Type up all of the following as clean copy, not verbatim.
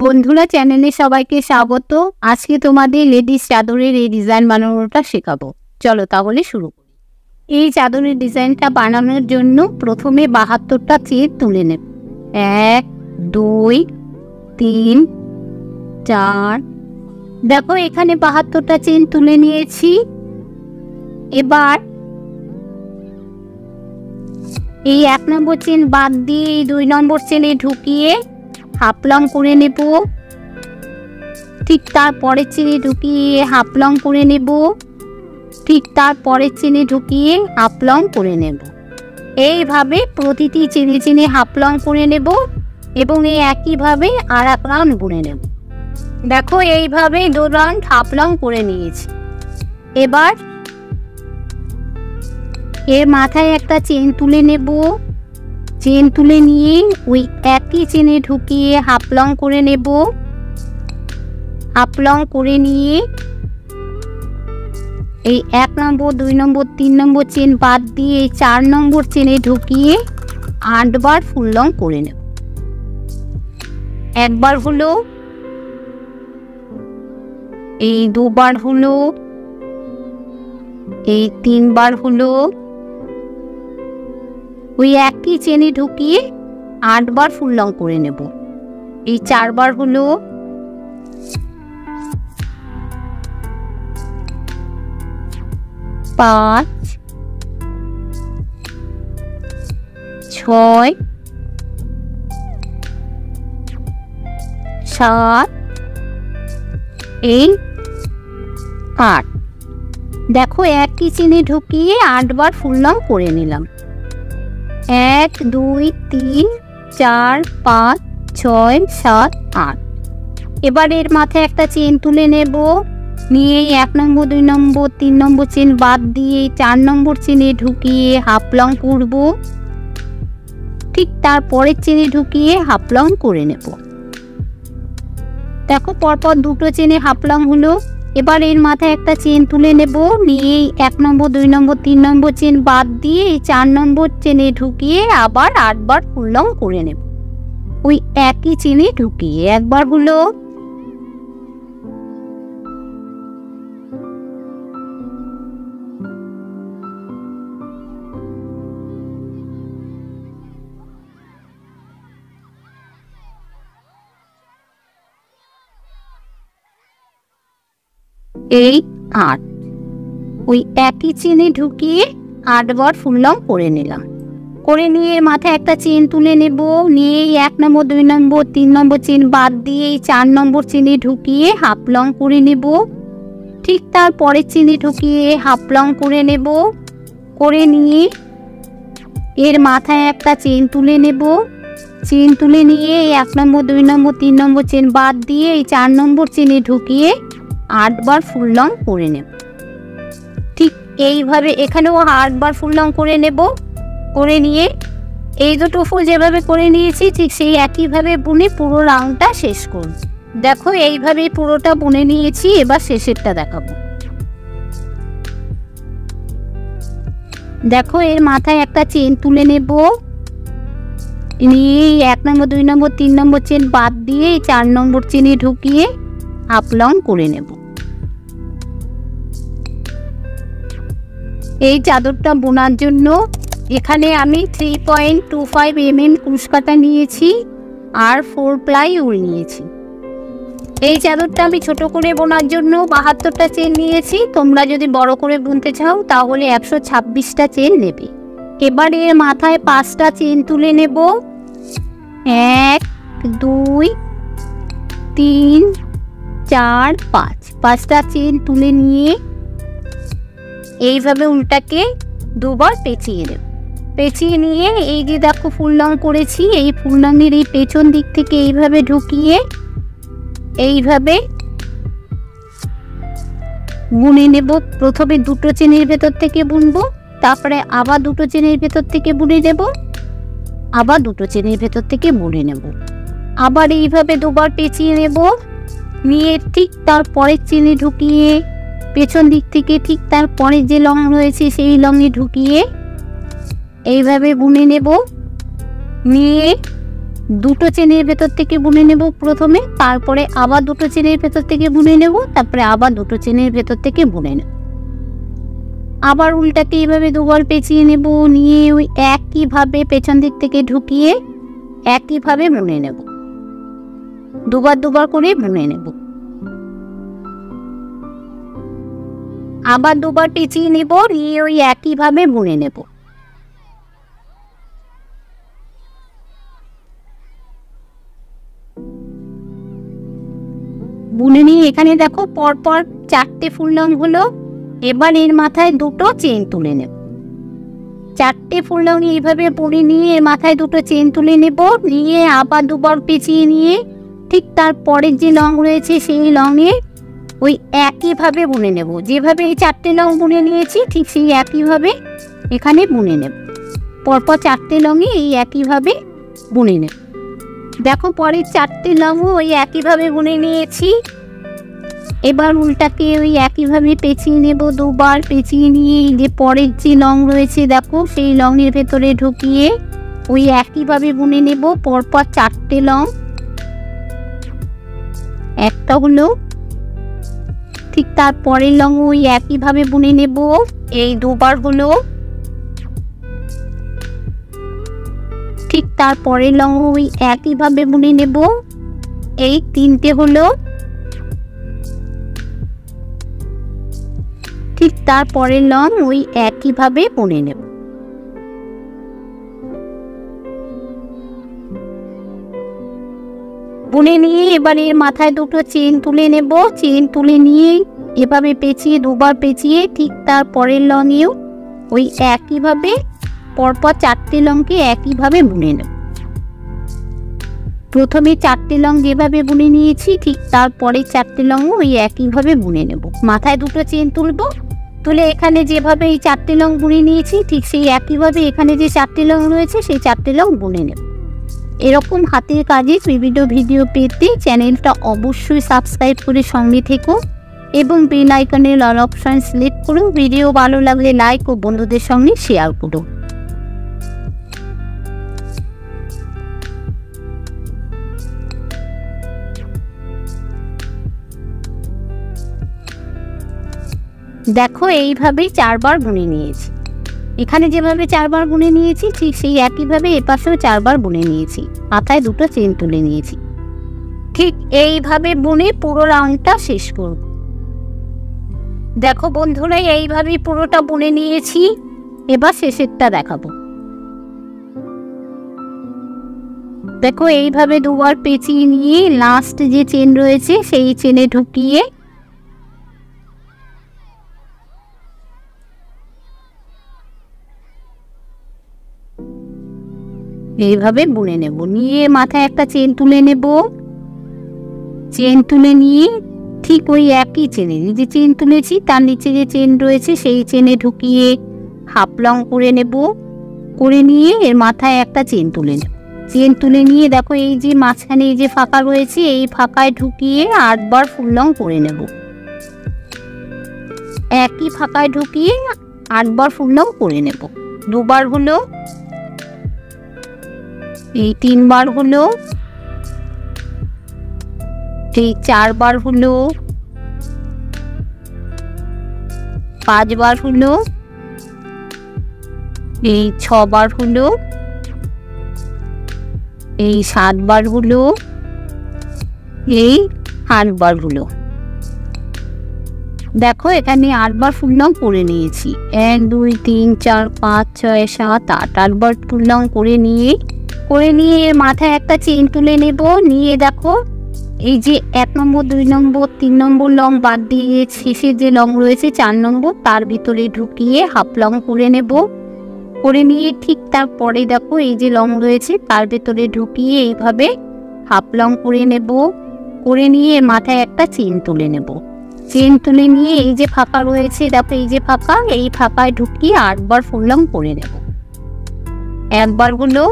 বন্ধুরা চ্যানেলে সবাইকে স্বাগত। আজকে তোমাদের লেডিস চাদরের এই ডিজাইন বানানোটা শেখাবো। চলো তাহলে শুরু করি। এই চাদরের ডিজাইনটা বানানোর জন্য প্রথমে 72টা চেন তুলে নেব। 1 2 3 4। দেখো এখানে 72টা চেন তুলে নিয়েছি। এবার এই 1 নম্বর চেন বাদ দিয়ে 2 নম্বর চেনে ঢুকিয়ে হাফ লং করে নেব। ঠিক তারপরের চেনে ঢুকিয়ে হাফ লং করে নেব। ঠিক তারপরের চেনে ঢুকিয়ে হাফ লং করে নেব। এইভাবে প্রতিটি চেনে চেনে হাফ লং করে নেব এবং এই একইভাবে আর এক রাউন্ড বুনে নেব। দেখো এইভাবে 2 রাউন্ড হাফ লং করে নিয়েছি। এবার এর মাথায় একটা চেন তুলে নেব। চেন তুলে নিয়ে ওই একই চেনে ঢুকিয়ে হাফ লং করে নেব। হাফ লং করে নিয়ে এই 1 নম্বর 2 নম্বর 3 নম্বর চেন বাদ দিয়ে 4 নম্বর চেনে ঢুকিয়ে 8 বার ফুল লং করে নেব। একবার হলো, এই 2 বার হলো, এই 3 বার হলো। ওই একই চেনে ঢুকিয়ে 8 বার ফুল লং করে নেব। এই 4 বার হলো, 5 6 7 এই 8। দেখো একই চেনে ঢুকিয়ে 8 বার ফুল লং করে নিলাম। 1 2 3 4 5 6 7 8। এবার এর মাথায় একটা চেন তুলে নেব। নিয়ে 1 নম্বর 2 নম্বর 3 নম্বর চেন বাদ দিয়ে 4 নম্বর চেনে ঢুকিয়ে হাফ লং করব। ঠিক তারপরের চেনে ঢুকিয়ে হাফ লং করে নেব। দেখো পরপর 2টো চেনে হাফ লং হলো। এবার এর মাথায় একটা চেন তুলে নেব। নিয়ে 1 নম্বর 2 নম্বর 3 নম্বর চেন বাদ দিয়ে 4 নম্বর চেনে ঢুকিয়ে আবার 8 বার ফুল লং করে নেব। ওই একই চেনে ঢুকিয়ে একবার হলো, এই 8। ওই একই চেনে ঢুকিয়ে 8 বার ফুল লং করে নিলাম। করে নিয়ে মাথায় একটা চেন তুলে নেব। নিয়ে 1 নম্বর 2 নম্বর 3 নম্বর চেন বাদ দিয়ে 4 নম্বর চেনে ঢুকিয়ে হাফ লং করে নেব। ঠিক তার পরের চেনে ঢুকিয়ে হাফ লং করে নেব। করে নিয়ে এর মাথায় একটা চেন তুলে নেব। চেন তুলে নিয়ে 1 নম্বর 2 নম্বর 3 নম্বর চেন বাদ দিয়ে 4 নম্বর চেনে ঢুকিয়ে 8 বার ফুল লং করে নেব। ঠিক এইভাবে এখানেও 8 বার ফুল লং করে নেব। করে নিয়ে এই দুটো ফুল যেভাবে করে নিয়েছি ঠিক সেই একইভাবে বুনে পুরো রাউন্ডটা শেষ করব। দেখো এইভাবে পুরোটা বুনে নিয়েছি। এবার শেষেরটা দেখাবো। দেখো এর মাথায় একটা চেন তুলে নেব। নিয়ে 1 নম্বর 2 নম্বর 3 নম্বর চেন বাদ দিয়ে 4 নম্বর চেনে ঢুকিয়ে হাফ লং করে নেব। এই চাদরটা বোনার জন্য এখানে আমি 3.25 mm কুশ কাটা নিয়েছি আর 4 প্লাই উল নিয়েছি। এই চাদরটা আমি ছোট করে বোনার জন্য 72টা চেন নিয়েছি। তোমরা যদি বড় করে বুনতে চাও তাহলে 126টা চেন নেবে। এবার এর মাথায় 5টা চেন তুলে নেব। 1 2 3 4 5। 5টা চেন তুলে নিয়ে এইভাবে উল্টাকে 2 বার পেঁচিয়ে দেব। পেঁচিয়ে নিয়ে এই যে দেখো ফুল লং করেছি, এই ফুল লংয়ের এই পেছন দিক থেকে এইভাবে ঢুকিয়ে এইভাবে বুনে নেব। প্রথমে 2টো চেনের ভেতর থেকে বুনবো, তারপরে আবার 2টো চেনের ভেতর থেকে বুনে নেব, আবার 2টো চেনের ভেতর থেকে বুনে নেব। আবার এইভাবে 2 বার পেঁচিয়ে নেব। নিয়ে ঠিক তার পরের চেনে ঢুকিয়ে পেছন দিক থেকে ঠিক তার পরে যে লং রয়েছে সেই লংয়ে ঢুকিয়ে এইভাবে বুনে নেব। নিয়ে দুটো চেনের ভেতর থেকে বুনে নেব প্রথমে, তারপরে আবার দুটো চেনের ভেতর থেকে বুনে নেব, তারপরে আবার দুটো চেনের ভেতর থেকে বুনে নেব। আবার উল্টাতে এইভাবে দুবার পেঁচিয়ে নেব, নিয়ে ওই একইভাবে পেছন দিক থেকে ঢুকিয়ে একইভাবে বুনে নেব, দুবার দুবার করে বুনে নেব। আবার দুবার পেঁচিয়ে নেব, নিয়ে ওই একইভাবে বুনে নেব। বুনে নিয়ে এখানে দেখো পরপর 4টে ফুল লং হলো। এবার এর মাথায় দুটো চেন তুলে নেব। 4টে ফুল লং এইভাবে বুনে নিয়ে এর মাথায় দুটো চেন তুলে নেব, নিয়ে আবার দুবার পেঁচিয়ে নিয়ে ঠিক তারপরের যে লং রয়েছে সেই লংয়ে ওই একইভাবে বুনে নেব। যেভাবে এই 4টে লং বুনে নিয়েছি ঠিক সেই একইভাবে এখানে বুনে নেব। পরপর 4টে লংয়ে এই একইভাবে বুনে নেব। দেখো পরের 4টে লংও ওই একইভাবে বুনে নিয়েছি। এবার উল্টাকে ওই একইভাবে পেঁচিয়ে নেব, দুবার পেঁচিয়ে নিয়ে যে পরের যে লং রয়েছে দেখো সেই লংয়ের ভেতরে ঢুকিয়ে ওই একইভাবে বুনে নেব। পরপর 4টে লং, একটা হলো, ঠিক তার পরের লং ওই একইভাবে বুনে নেব, এই দুবার হলো, ঠিক তার পরের লং ওই একইভাবে বুনে নেব, এই 3টে হলো, ঠিক তার পরের লং ওই একইভাবে বুনে নেব। বুনে নিয়ে এবার এর মাথায় দুটো চেন তুলে নেব। চেন তুলে নিয়ে এভাবে পেঁচিয়ে দুবার পেঁচিয়ে ঠিক তার পরের লংয়েও ওই একইভাবে পরপর 4টে লংকে একইভাবে বুনে নেব। প্রথমে 4টে লং যেভাবে বুনে নিয়েছি ঠিক তারপরে 4টে লং ওই একইভাবে বুনে নেব। মাথায় দুটো চেন তুলব, তুলে এখানে যেভাবে এই 4টে লং বুনে নিয়েছি ঠিক সেই একইভাবে এখানে যে 4টে লং রয়েছে সেই 4টে লং বুনে নেব। এরকম হাতের কাজে বিভিন্ন ভিডিও পেতে চ্যানেলটা অবশ্যই সাবস্ক্রাইব করে সঙ্গে থেকো এবং বেল আইকনের অল অপশন সিলেক্ট করুন। ভিডিও ভালো লাগলে লাইক ও বন্ধুদের সঙ্গে শেয়ার করুন। দেখো এইভাবেই 4বার বুনে নিয়েছি। এখানে যেভাবে 4বার বুনে নিয়েছি ঠিক সেই একইভাবে এপাশেও 4বার বুনে নিয়েছি। মাথায় দুটো চেন তুলে নিয়েছি। ঠিক এইভাবে বুনে পুরো রাউন্ডটা শেষ করব। দেখো বন্ধুরা এইভাবেই পুরোটা বুনে নিয়েছি। এবার শেষেরটা দেখাবো। দেখো এইভাবে দুবার পেঁচিয়ে নিয়ে লাস্ট যে চেন রয়েছে সেই চেনে ঢুকিয়ে এইভাবে বুনে নেব। নিয়ে মাথায় একটা চেন তুলে নেব। চেন তুলে নিয়ে ঠিক ওই একই চেনে যে চেন তুলেছি তার নিচে যে চেন রয়েছে সেই চেনে ঢুকিয়ে হাফ লং করে নেব। করে নিয়ে এর মাথায় একটা চেন তুলে নেব। চেন তুলে নিয়ে দেখো এই যে মাঝখানে এই যে ফাঁকা রয়েছে এই ফাঁকায় ঢুকিয়ে 8বার ফুল লং করে নেব। একই ফাঁকায় ঢুকিয়ে 8বার ফুল লং করে নেব। দুবার হলো, এই 3বার হলো, এই 4বার হলো, 5বার হলো, এই 6বার হলো, এই 7বার হলো, এই 8বার হলো। দেখো এখানে 8বার ফুল লং করে নিয়েছি। 1 2 3 4 5 6 7 8 8বার ফুল লং করে নিয়ে মাথায় একটা চেন তুলে নেব। নিয়ে দেখো এই যে 1 নম্বর 2 নম্বর 3 নম্বর লং বাদ দিয়ে শেষে যে লং রয়েছে 4 নম্বর তার ভিতরে ঢুকিয়ে হাফ লং করে নেব। করে নিয়ে ঠিক তারপরে দেখো এই যে লং রয়েছে তার ভিতরে ঢুকিয়ে এইভাবে হাফ লং করে নেব। করে নিয়ে মাথায় একটা চেন তুলে নেব। চেন তুলে নিয়ে এই যে ফাঁকা রয়েছে দেখো এই যে ফাঁকা, এই ফাঁকায় ঢুকিয়ে 8বার ফুল লং করে নেব। একবার হলো,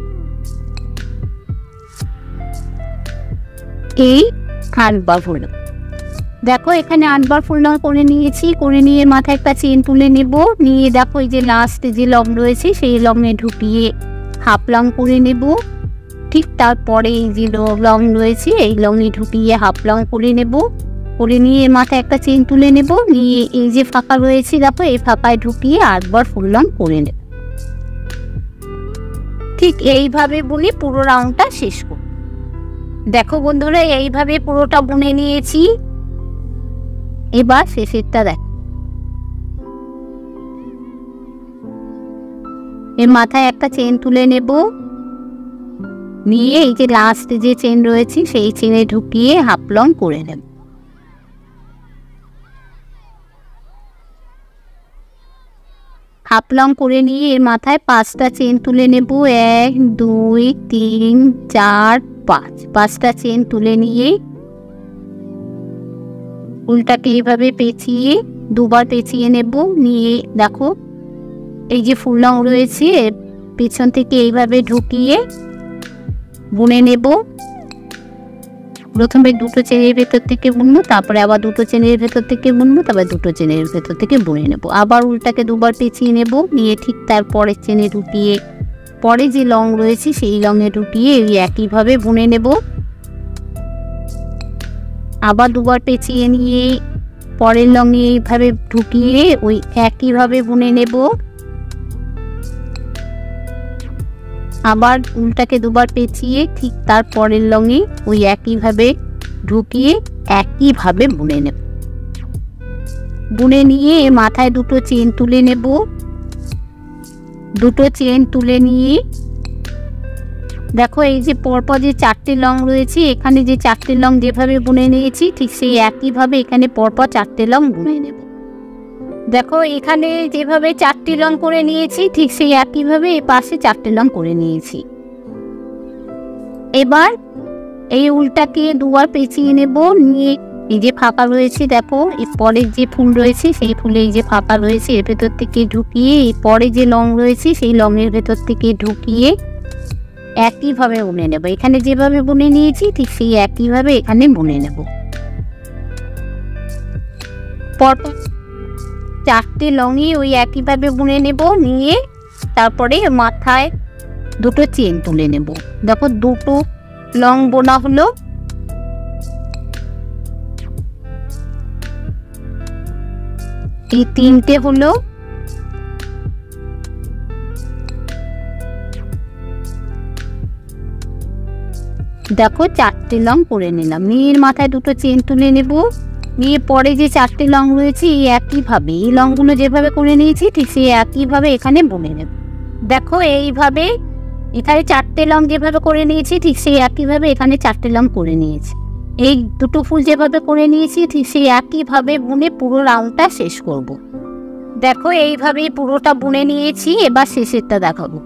এই 8বার হলো। দেখো এখানে 8বার ফুল রং করে নিয়েছি, করে নিয়ে মাথায় একটা চেন তুলে নেব, নিয়ে দেখো এই যে লাস্টে যে লং রয়েছে সেই লংয়ে ঢুকিয়ে হাফ লং করে নেব। ঠিক তারপরে এই যে লং রয়েছে এই লংয়ে ঢুকিয়ে হাফ লং করে নেব, করে নিয়ে মাথায় একটা চেন তুলে নেব, নিয়ে এই যে ফাঁকা রয়েছে দেখো এই ফাঁকায় ঢুকিয়ে 8বার ফুল লং করে নেব। ঠিক এইভাবে বুনে পুরো রাউন্ডটা শেষ করব। দেখো বন্ধুরা এইভাবে পুরোটা বুনে নিয়েছি। এবার শেষেরটা দেখো, এর মাথায় একটা চেন তুলে নেব, নিয়ে এই যে লাস্টে যে চেন রয়েছে সেই চেনে ঢুকিয়ে হাফ লং করে নেব। হাফ লং করে নিয়ে এর মাথায় 5টা চেন তুলে নেব, 1 2 3 4 5, 5টা চেন তুলে নিয়ে ফুলটাকে এইভাবে পেঁচিয়ে 2বার পেঁচিয়ে নেব। নিয়ে দেখো এই যে ফুল লং রয়েছে পেছন থেকে এইভাবে ঢুকিয়ে বুনে নেব। প্রথমে 2টো চেনের ভেতর থেকে বুনবো, তারপরে আবার 2টো চেনের ভেতর থেকে বুনবো, তারপর 2টো চেনের ভেতর থেকে বুনে নেব। আবার উল্টাকে 2বার পেঁচিয়ে নেব, নিয়ে ঠিক তার পরের চেনে ঢুকিয়ে পরে যে লং রয়েছে সেই লংয়ে ঢুকিয়ে এই একইভাবে বুনে নেব। আবার 2বার পেঁচিয়ে নিয়ে পরের লংয়ে এইভাবে ঢুকিয়ে ওই একইভাবে বুনে নেব। আবার উল্টাকে 2বার পেঁচিয়ে ঠিক তার পরের লংয়ে ওই একইভাবে ঢুকিয়ে একইভাবে বুনে নেব। বুনে নিয়ে মাথায় 2টো চেন তুলে নেব, 2টো চেন তুলে নিয়ে দেখো এই যে পরপর যে 4টে লং রয়েছে এখানে যে 4টে লং যেভাবে বুনে নিয়েছি ঠিক সেই একইভাবে এখানে পরপর 4টে লং বুনে নেব। দেখো এখানে যেভাবে 4টে লং করে নিয়েছি ঠিক সেই একইভাবে এই পাশে 4টে লং করে নিয়েছি। এবার এই উল্টাকে 2বার পেঁচিয়ে নেব, নিয়ে এই যে ফাঁকা রয়েছে দেখো এর পরের যে ফুল রয়েছে সেই ফুলে এই যে ফাঁকা রয়েছে এর ভেতর থেকে ঢুকিয়ে এই পরে যে লং রয়েছে সেই লংয়ের ভেতর থেকে ঢুকিয়ে একইভাবে বুনে নেব। এখানে যেভাবে বুনে নিয়েছি ঠিক সেই একইভাবে এখানে বুনে নেব। পরপর 4টে লংই ওই একইভাবে বুনে নেব, নিয়ে তারপরে মাথায় 2টো চেন তুলে নেব। দেখো 2টো লং বোনা হলো। এই 3টে হলো। দেখো 4টে লং করে নিলাম, নিয়ে মাথায় 2টো চেন তুলে নেব, নিয়ে পরে যে 4টে লং রয়েছে এই একইভাবে এই লংগুলো যেভাবে করে নিয়েছি ঠিক সেই একইভাবে এখানে বুনে নেব। দেখো এইভাবে এখানে 4টে লং যেভাবে করে নিয়েছি ঠিক সেই একইভাবে এখানে 4টে লং করে নিয়েছি। এই 2টো ফুল যেভাবে করে নিয়েছি ঠিক সেই একইভাবে বুনে পুরো রাউন্ডটা শেষ করব। দেখো এইভাবেই পুরোটা বুনে নিয়েছি। এবার শেষেরটা দেখাবো।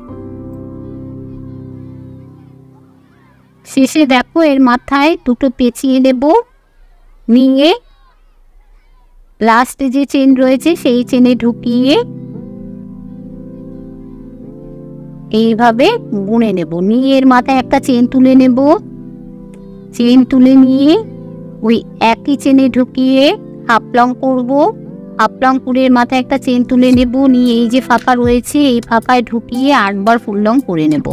শেষে দেখো এর মাথায় 2টো পেঁচিয়ে নেব, নিয়ে লাস্টে যে চেন রয়েছে সেই চেনে ঢুকিয়ে এইভাবে বুনে নেব। নিয়ে এর মাথায় একটা চেন তুলে নেব, চেন তুলে নিয়ে ওই একই চেনে ঢুকিয়ে হাফ লং করব। হাফ লং করে মাথায় একটা চেন তুলে নেব, নিয়ে এই যে ফাঁকা রয়েছে এই ফাঁকায় ঢুকিয়ে 8বার ফুল লং করে নেব।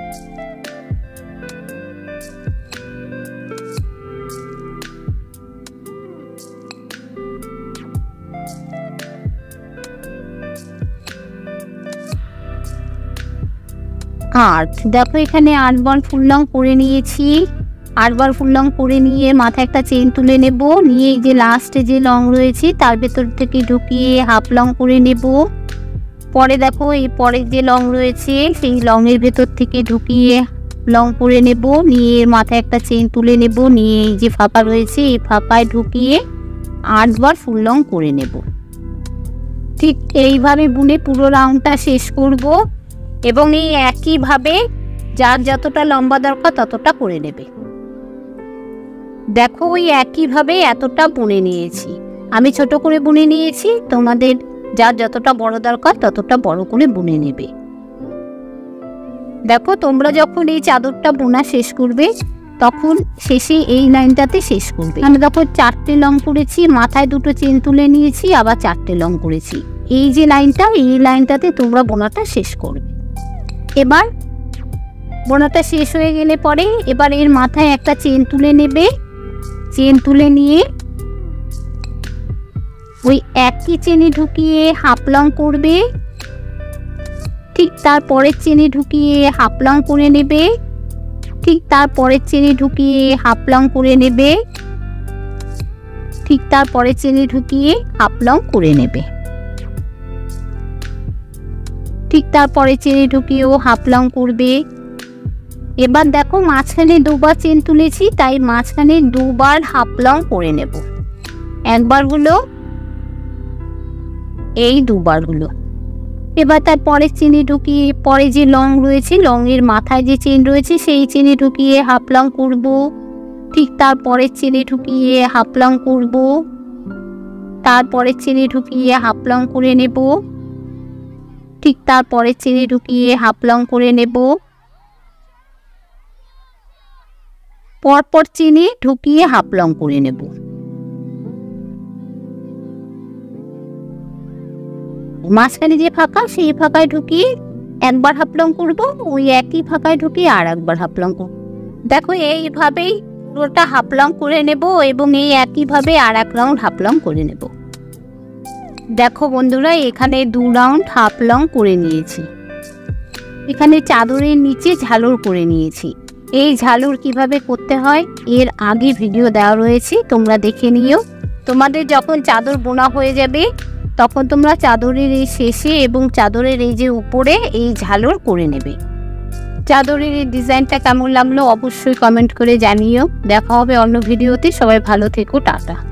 আর দেখো এখানে 8বার ফুল লং করে নিয়েছি। 8বার ফুল লং করে নিয়ে মাথায় একটা চেন তুলে নেব, নিয়ে এই যে লাস্টে যে লং রয়েছে তার ভেতর থেকে ঢুকিয়ে হাফ লং করে নেব। পরে দেখো এই পরের যে লং রয়েছে সেই লংয়ের ভেতর থেকে ঢুকিয়ে লং করে নেব, নিয়ে মাথায় একটা চেন তুলে নেব, নিয়ে এই যে ফাঁকা রয়েছে এই ফাঁকায় ঢুকিয়ে 8বার ফুল লং করে নেব। ঠিক এইভাবে বুনে পুরো রাউন্ডটা শেষ করব এবং এই একইভাবে যার যতটা লম্বা দরকার ততটা করে নেবে। দেখো ওই একইভাবে এতটা বুনে নিয়েছি, আমি ছোট করে বুনে নিয়েছি, তোমাদের যার যতটা বড় দরকার ততটা বড় করে বুনে নেবে। দেখো তোমরা যখন এই চাদরটা বোনা শেষ করবে তখন শেষে এই লাইনটাতে শেষ করবে। আমি দেখো 4টে লং করেছি, মাথায় 2টো চেন তুলে নিয়েছি, আবার 4টে লং করেছি। এই যে লাইনটা, এই লাইনটাতে তোমরা বোনাটা শেষ করবে। এবার বোনাটা শেষ হয়ে গেলে পরে এবার এর মাথায় একটা চেন তুলে নেবে। চেন তুলে নিয়ে ওই একই চেনে ঢুকিয়ে হাফ লং করবে, ঠিক তারপরের চেনে ঢুকিয়ে হাফ লং করে নেবে, ঠিক তারপরের চেনে ঢুকিয়ে হাফ লং করে নেবে, ঠিক তারপরের চেনে ঢুকিয়ে হাফ লং করে নেবে, ঠিক তারপরে চেনে ঢুকিয়েও হাফ লং করবে। এবার দেখো মাঝখানে 2বার চেন তুলেছি, তাই মাঝখানে 2বার হাফ লং করে নেব। একবার হলো, এই 2বার হলো। এবার তার পরের চেনে ঢুকিয়ে পরে যে লং রয়েছে, লংয়ের মাথায় যে চেন রয়েছে সেই চেনে ঢুকিয়ে হাফ লং করব, ঠিক তারপরের চেনে ঢুকিয়ে হাফ লং করব, তারপরের চেনে ঢুকিয়ে হাফ লং করে নেব, ঠিক তারপরের চেনে ঢুকিয়ে হাফ লং করে নেব, পরপর চেনে ঢুকিয়ে হাফ লং করে নেব। মাঝখানে যে ফাঁকা, সেই ফাঁকায় ঢুকিয়ে একবার হাফ লং করব, ওই একই ফাঁকায় ঢুকিয়ে আর একবার হাফ লং করব। দেখো এইভাবেই পুরোটা হাফ লং করে নেব এবং এই একইভাবে আর 1 রাউন্ড হাফ লং করে নেব। দেখো বন্ধুরা, এখানে 2 রাউন্ড হাফ লং করে নিয়েছি। এখানে চাদরের নিচে ঝালর করে নিয়েছি। এই ঝালর কিভাবে করতে হয় এর আগে ভিডিও দেওয়া রয়েছে, তোমরা দেখে নিও। তোমাদের যখন চাদর বোনা হয়ে যাবে তখন তোমরা চাদরের এই শেষে এবং চাদরের এই যে উপরে এই ঝালর করে নেবে। চাদরের এই ডিজাইনটা কেমন লাগলো অবশ্যই কমেন্ট করে জানিও। দেখা হবে অন্য ভিডিওতে। সবাই ভালো থেকো, টাটা।